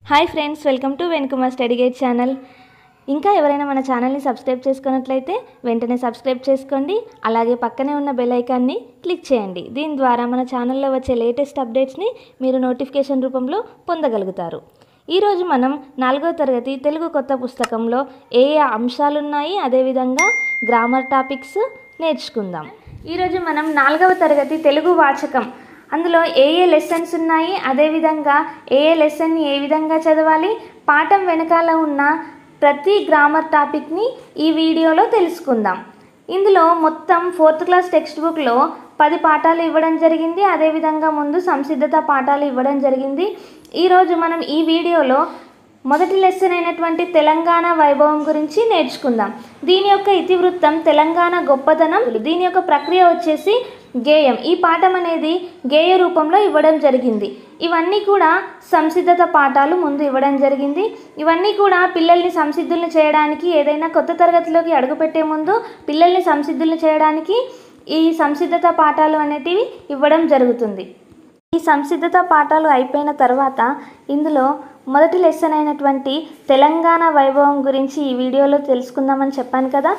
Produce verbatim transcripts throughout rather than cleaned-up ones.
Hi friends, welcome to Venukumar study guide channel. ఇంకా ఎవరైనా మన ఛానల్ని సబ్స్క్రైబ్ చేసుకున్నట్లయితే వెంటనే సబ్స్క్రైబ్ చేసుకోండి. అలాగే పక్కనే ఉన్న బెల్ ఐకాన్ని క్లిక్ చేయండి. దీని ద్వారా మన ఛానల్లో వచ్చే లేటెస్ట్ అప్డేట్స్ని మీరు నోటిఫికేషన్ రూపంలో పొందగలుగుతారు. ఈరోజు మనం నాలుగవ తరగతి తెలుగు కొత్త పుస్తకంలో ఏ ఏ అంశాలు ఉన్నాయి, అదేవిధంగా గ్రామర్ టాపిక్స్ నేర్చుకుందాం. ఈరోజు మనం నాలుగవ తరగతి తెలుగు వాచకం అందులో ఏ ఏ లెసన్స్ ఉన్నాయి, అదేవిధంగా ఏ ఏ లెసన్ని ఏ విధంగా చదవాలి, పాఠం వెనకాల ఉన్న ప్రతి గ్రామర్ టాపిక్ని ఈ వీడియోలో తెలుసుకుందాం. ఇందులో మొత్తం ఫోర్త్ క్లాస్ టెక్స్ట్ బుక్లో పది పాఠాలు ఇవ్వడం జరిగింది. అదేవిధంగా ముందు సంసిద్ధత పాఠాలు ఇవ్వడం జరిగింది. ఈరోజు మనం ఈ వీడియోలో మొదటి లెసన్ అయినటువంటి తెలంగాణ వైభవం గురించి నేర్చుకుందాం. దీని యొక్క ఇతివృత్తం తెలంగాణ గొప్పతనం. దీని యొక్క ప్రక్రియ వచ్చేసి గేయం. ఈ పాఠం అనేది గేయ రూపంలో ఇవ్వడం జరిగింది. ఇవన్నీ కూడా సంసిద్ధత పాఠాలు ముందు ఇవ్వడం జరిగింది. ఇవన్నీ కూడా పిల్లల్ని సంసిద్ధుల్ని చేయడానికి, ఏదైనా కొత్త తరగతిలోకి అడుగుపెట్టే ముందు పిల్లల్ని సంసిద్ధుల్ని చేయడానికి ఈ సంసిద్ధత పాఠాలు అనేటివి ఇవ్వడం జరుగుతుంది. ఈ సంసిద్ధత పాఠాలు అయిపోయిన తర్వాత ఇందులో మొదటి లెసన్ అయినటువంటి తెలంగాణ వైభవం గురించి ఈ వీడియోలో తెలుసుకుందామని చెప్పాను కదా.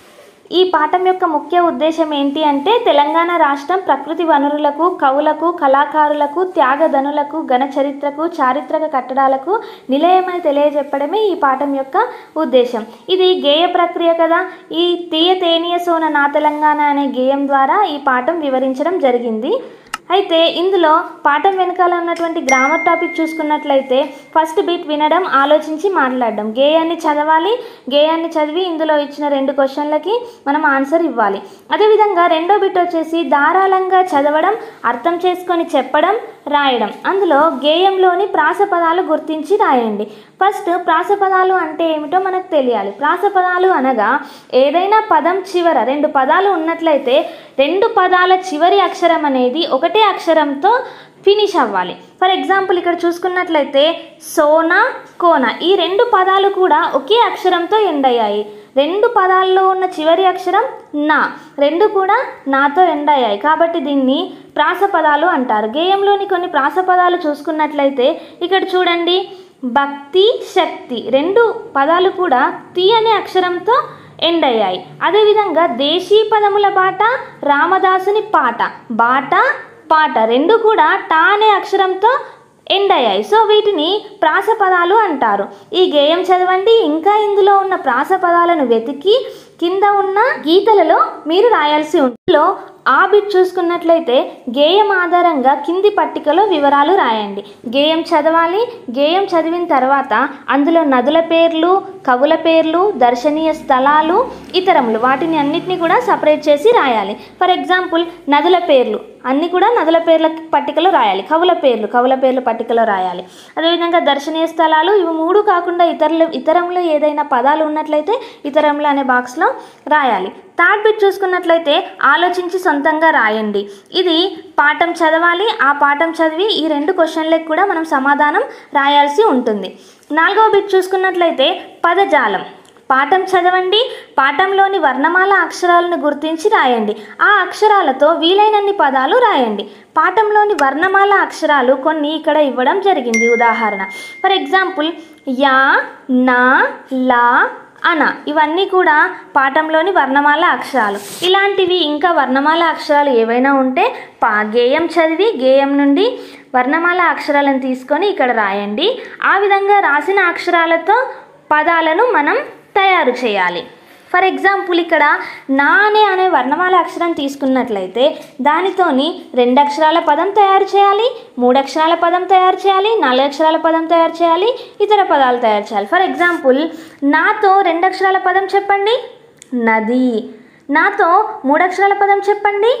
ఈ పాఠం యొక్క ముఖ్య ఉద్దేశం ఏంటి అంటే తెలంగాణ రాష్ట్రం ప్రకృతి వనరులకు, కవులకు, కళాకారులకు, త్యాగధనులకు, ఘన చరిత్రకు, చారిత్రక కట్టడాలకు నిలయమని తెలియజెప్పడమే ఈ పాఠం యొక్క ఉద్దేశం. ఇది గేయ ప్రక్రియ కదా. ఈ తీయ తేనియ సోన నా తెలంగాణ అనే గేయం ద్వారా ఈ పాఠం వివరించడం జరిగింది. అయితే ఇందులో పాఠం వెనకాల ఉన్నటువంటి గ్రామర్ టాపిక్ చూసుకున్నట్లయితే ఫస్ట్ బిట్ వినడం, ఆలోచించి మాట్లాడడం. గేయాన్ని చదవాలి. గేయాన్ని చదివి ఇందులో ఇచ్చిన రెండు క్వశ్చన్లకి మనం ఆన్సర్ ఇవ్వాలి. అదేవిధంగా రెండో బిట్ వచ్చేసి ధారాళంగా చదవడం, అర్థం చేసుకొని చెప్పడం, రాయడం. అందులో గేయంలోని ప్రాసపదాలు గుర్తించి రాయండి. ఫస్ట్ ప్రాసపదాలు అంటే ఏమిటో మనకు తెలియాలి. ప్రాసపదాలు అనగా ఏదైనా పదం చివర రెండు పదాలు ఉన్నట్లయితే రెండు పదాల చివరి అక్షరం అనేది ఒకటే అక్షరంతో ఫినిష్ అవ్వాలి. ఫర్ ఎగ్జాంపుల్ ఇక్కడ చూసుకున్నట్లయితే సోనా, కోన ఈ రెండు పదాలు కూడా ఒకే అక్షరంతో ఎండ్ అయ్యాయి. రెండు పదాల్లో ఉన్న చివరి అక్షరం నా, రెండు కూడా నాతో ఎండ్ అయ్యాయి. కాబట్టి దీన్ని ప్రాసపదాలు అంటారు. గేయంలోని కొన్ని ప్రాసపదాలు చూసుకున్నట్లయితే ఇక్కడ చూడండి, భక్తి, శక్తి రెండు పదాలు కూడా తి అనే అక్షరంతో ఎండ్ అయ్యాయి. అదేవిధంగా దేశీ పదముల బాట, రామదాసుని పాట, బాట, పాట రెండు కూడా టా అనే అక్షరంతో ఎండ్ అయ్యాయి. సో వీటిని ప్రాసపదాలు అంటారు. ఈ గేయం చదవండి. ఇంకా ఇందులో ఉన్న ప్రాసపదాలను వెతికి కింద ఉన్న గీతలలో మీరు రాయాల్సి ఉంటుందో ఆ బిట్ చూసుకున్నట్లయితే గేయం ఆధారంగా కింది పట్టికలో వివరాలు రాయండి. గేయం చదవాలి. గేయం చదివిన తర్వాత అందులో నదుల పేర్లు, కవుల పేర్లు, దర్శనీయ స్థలాలు, ఇతరములు వాటిని అన్నిటినీ కూడా సపరేట్ చేసి రాయాలి. ఫర్ ఎగ్జాంపుల్ నదుల పేర్లు అన్నీ కూడా నదుల పేర్ల పట్టికలో రాయాలి. కవుల పేర్లు కవుల పేర్ల పట్టికలో రాయాలి. అదేవిధంగా దర్శనీయ స్థలాలు ఇవి మూడు కాకుండా ఇతరులు ఇతరంలో ఏదైనా పదాలు ఉన్నట్లయితే ఇతరంలో అనే బాక్స్లో రాయాలి. థర్డ్ బిట్ చూసుకున్నట్లయితే ఆలోచించి సొంతంగా రాయండి. ఇది పాఠం చదవాలి. ఆ పాఠం చదివి ఈ రెండు క్వశ్చన్లకు కూడా మనం సమాధానం రాయాల్సి ఉంటుంది. నాలుగవ బిట్ చూసుకున్నట్లయితే పదజాలం. పాఠం చదవండి. పాఠంలోని వర్ణమాల అక్షరాలను గుర్తించి రాయండి. ఆ అక్షరాలతో వీలైనన్ని పదాలు రాయండి. పాఠంలోని వర్ణమాల అక్షరాలు కొన్ని ఇక్కడ ఇవ్వడం జరిగింది. ఉదాహరణ ఫర్ ఎగ్జాంపుల్ యా, నా, లా, అన ఇవన్నీ కూడా పాఠంలోని వర్ణమాల అక్షరాలు. ఇలాంటివి ఇంకా వర్ణమాల అక్షరాలు ఏవైనా ఉంటే పా గేయం చదివి గేయం నుండి వర్ణమాల అక్షరాలను తీసుకొని ఇక్కడ రాయండి. ఆ విధంగా రాసిన అక్షరాలతో పదాలను మనం తయారు చేయాలి. ఫర్ ఎగ్జాంపుల్ ఇక్కడ నా అనే అనే వర్ణమాల అక్షరం తీసుకున్నట్లయితే దానితోని రెండు అక్షరాల పదం తయారు చేయాలి, మూడు అక్షరాల పదం తయారు చేయాలి, నాలుగు అక్షరాల పదం తయారు చేయాలి, ఇతర పదాలు తయారు చేయాలి. ఫర్ ఎగ్జాంపుల్ నాతో రెండు అక్షరాల పదం చెప్పండి, నది. నాతో మూడు అక్షరాల పదం చెప్పండి,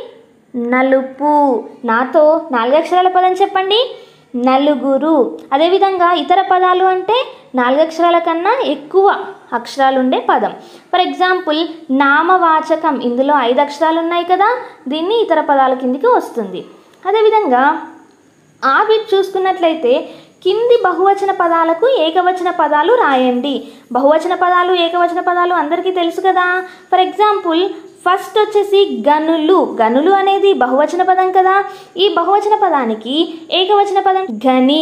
నలుపు. నాతో నాలుగు అక్షరాల పదం చెప్పండి, నలుగురు. అదేవిధంగా ఇతర పదాలు అంటే నాలుగు అక్షరాల కన్నా ఎక్కువ అక్షరాలు ఉండే పదం. ఫర్ ఎగ్జాంపుల్ నామవాచకం ఇందులో ఐదు అక్షరాలు ఉన్నాయి కదా, దీన్ని ఇతర పదాల కిందికి వస్తుంది. అదేవిధంగా ఆ బిట్ చూసుకున్నట్లయితే కింది బహువచన పదాలకు ఏకవచన పదాలు రాయండి. బహువచన పదాలు ఏకవచన పదాలు అందరికీ తెలుసు కదా. ఫర్ ఎగ్జాంపుల్ ఫస్ట్ వచ్చేసి గనులు. గనులు అనేది బహువచన పదం కదా. ఈ బహువచన పదానికి ఏకవచన పదం గని.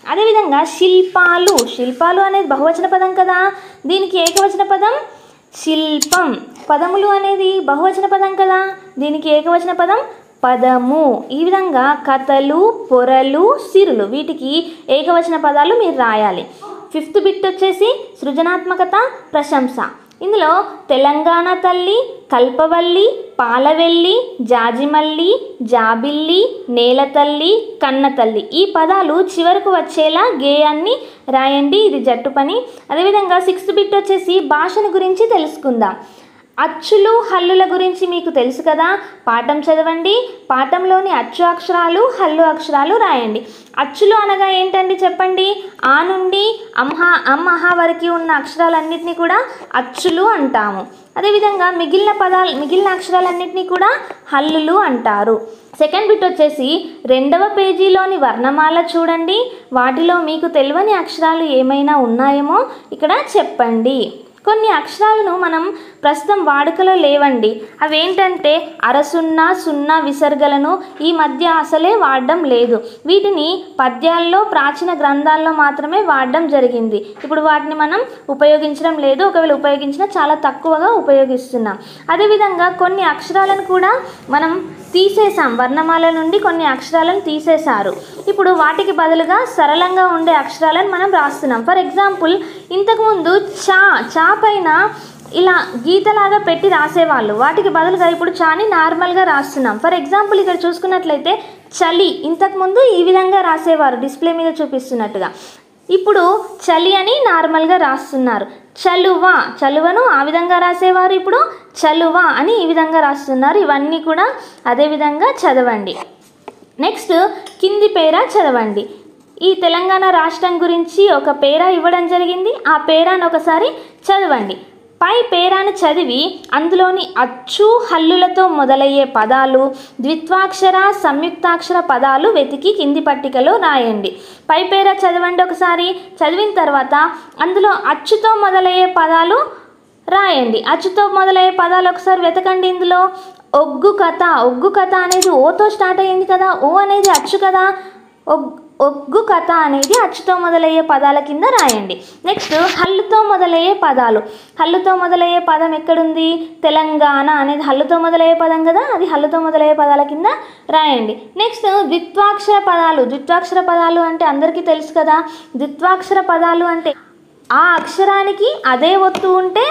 అదేవిధంగా శిల్పాలు, శిల్పాలు అనేది బహువచన పదం కదా, దీనికి ఏకవచన పదం శిల్పం. పదములు అనేది బహువచన పదం కదా, దీనికి ఏకవచన పదం పదము. ఈ విధంగా కథలు, పొరలు, సిరులు వీటికి ఏకవచన పదాలు మీరు రాయాలి. ఫిఫ్త్ బిట్ వచ్చేసి సృజనాత్మకత, ప్రశంస. ఇందులో తెలంగాణ తల్లి, కల్పవల్లి, పాలవెల్లి, జాజిమల్లి, జాబిల్లి, నేలతల్లి, కన్నతల్లి ఈ పదాలు చివరకు వచ్చేలా గేయాన్ని రాయండి. ఇది జట్టు పని. అదేవిధంగా సిక్స్త్ బిట్ వచ్చేసి భాషను గురించి తెలుసుకుందాం. అచ్చులు, హల్లుల గురించి మీకు తెలుసు కదా, పాఠం చదవండి. పాఠంలోని అచ్చు అక్షరాలు, హల్లు అక్షరాలు రాయండి. అచ్చులు అనగా ఏంటండి చెప్పండి. ఆ నుండి అంహ అమ్మహ వరకు ఉన్న అక్షరాలన్నింటినీ కూడా అచ్చులు అంటాము. అదేవిధంగా మిగిలిన పదాలు మిగిలిన అక్షరాలన్నింటినీ కూడా హల్లులు అంటారు. సెకండ్ బిట్ వచ్చేసి రెండవ పేజీలోని వర్ణమాల చూడండి. వాటిలో మీకు తెలియని అక్షరాలు ఏమైనా ఉన్నాయేమో ఇక్కడ చెప్పండి. కొన్ని అక్షరాలను మనం ప్రస్తుతం వాడుకలో లేవండి. అవేంటంటే అరసున్నా, సున్నా విసర్గలను ఈ మధ్య అసలే వాడడం లేదు. వీటిని పద్యాల్లో, ప్రాచీన గ్రంథాల్లో మాత్రమే వాడడం జరిగింది. ఇప్పుడు వాటిని మనం ఉపయోగించడం లేదు. ఒకవేళ ఉపయోగించినా చాలా తక్కువగా ఉపయోగిస్తున్నాం. అదేవిధంగా కొన్ని అక్షరాలను కూడా మనం తీసేసాం. వర్ణమాల నుండి కొన్ని అక్షరాలను తీసేశారు. ఇప్పుడు వాటికి బదులుగా సరళంగా ఉండే అక్షరాలను మనం రాస్తున్నాం. ఫర్ ఎగ్జాంపుల్, ఇంతకుముందు చా చా పైన ఇలా గీతలాగా పెట్టి రాసేవాళ్ళు. వాటికి బదులుగా ఇప్పుడు చాని నార్మల్గా రాస్తున్నాం. ఫర్ ఎగ్జాంపుల్ ఇక్కడ చూసుకున్నట్లయితే చలి ఇంతకుముందు ఈ విధంగా రాసేవారు, డిస్ప్లే మీద చూపిస్తున్నట్టుగా. ఇప్పుడు చలి అని నార్మల్గా రాస్తున్నారు. చలువ, చలువను ఆ విధంగా రాసేవారు, ఇప్పుడు చలువ అని ఈ విధంగా రాస్తున్నారు. ఇవన్నీ కూడా అదే విధంగా చదవండి. నెక్స్ట్ కింది పేరా చదవండి. ఈ తెలంగాణ రాష్ట్రం గురించి ఒక పేరా ఇవ్వడం జరిగింది. ఆ పేరాను ఒకసారి చదవండి. పై పేరాను చదివి అందులోని అచ్చు, హల్లులతో మొదలయ్యే పదాలు, ద్విత్వాక్షర, సంయుక్తాక్షర పదాలు వెతికి కింది పట్టికలో రాయండి. పై పేరా చదవండి ఒకసారి. చదివిన తర్వాత అందులో అచ్చుతో మొదలయ్యే పదాలు రాయండి. అచ్చుతో మొదలయ్యే పదాలు ఒకసారి వెతకండి. ఇందులో ఒగ్గు కథ, ఒగ్గు కథ అనేది ఓతో స్టార్ట్ అయ్యింది కదా, ఓ అనేది అచ్చు కదా. ఒగ్ ఒగ్గు కథ అనేది అచ్చుతో మొదలయ్యే పదాల కింద రాయండి. నెక్స్ట్ హల్లుతో మొదలయ్యే పదాలు. హల్లుతో మొదలయ్యే పదం ఎక్కడుంది? తెలంగాణ అనేది హల్లుతో మొదలయ్యే పదం కదా, అది హల్లుతో మొదలయ్యే పదాల కింద రాయండి. నెక్స్ట్ ద్విత్వాక్షర పదాలు. ద్విత్వాక్షర పదాలు అంటే అందరికీ తెలుసు కదా. ద్విత్వాక్షర పదాలు అంటే ఆ అక్షరానికి అదే ఒత్తు ఉంటే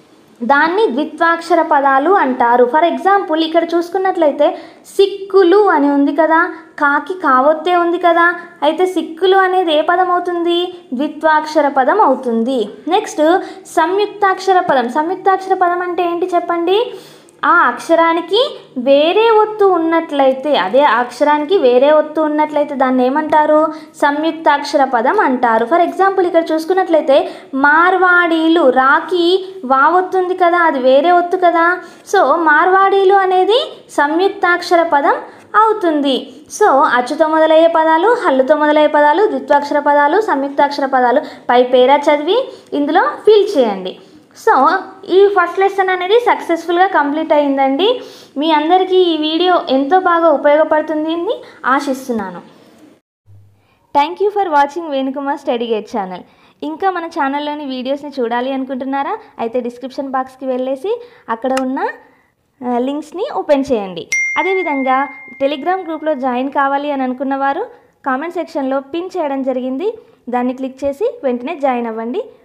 దాన్ని ద్విత్వాక్షర పదాలు అంటారు. ఫర్ ఎగ్జాంపుల్ ఇక్కడ చూసుకున్నట్లయితే సిక్కులు అని ఉంది కదా, కాకి కావొత్తే ఉంది కదా. అయితే సిక్కులు అనేది ఏ పదం అవుతుంది? ద్విత్వాక్షర పదం అవుతుంది. నెక్స్ట్ సంయుక్తాక్షర పదం. సంయుక్తాక్షర పదం అంటే ఏంటి చెప్పండి? ఆ అక్షరానికి వేరే ఒత్తు ఉన్నట్లయితే, అదే అక్షరానికి వేరే ఒత్తు ఉన్నట్లయితే దాన్ని ఏమంటారు? సంయుక్తాక్షర పదం అంటారు. ఫర్ ఎగ్జాంపుల్ ఇక్కడ చూసుకున్నట్లయితే మార్వాడీలు, రాకి వావొత్తుంది కదా, అది వేరే ఒత్తు కదా. సో మార్వాడీలు అనేది సంయుక్తాక్షర పదం అవుతుంది. సో అచ్చుతో మొదలయ్యే పదాలు, హల్లుతో మొదలయ్యే పదాలు, ద్విత్వాక్షర పదాలు, సంయుక్తాక్షర పదాలు పై పేరా చదివి ఇందులో ఫిల్ చేయండి. సో ఈ ఫస్ట్ లెసన్ అనేది సక్సెస్ఫుల్గా కంప్లీట్ అయిందండి. మీ అందరికీ ఈ వీడియో ఎంతో బాగా ఉపయోగపడుతుంది అని ఆశిస్తున్నాను. Thank you for watching Venukumar study guide channel. ఇంకా మన ఛానల్లోని వీడియోస్ని చూడాలి అనుకుంటున్నారా? అయితే డిస్క్రిప్షన్ బాక్స్కి వెళ్ళేసి అక్కడ ఉన్న లింక్స్ని ఓపెన్ చేయండి. అదేవిధంగా టెలిగ్రామ్ గ్రూప్లో జాయిన్ కావాలి అని అనుకున్నవారు కామెంట్ సెక్షన్లో పిన్ చేయడం జరిగింది. దాన్ని క్లిక్ చేసి వెంటనే జాయిన్ అవ్వండి.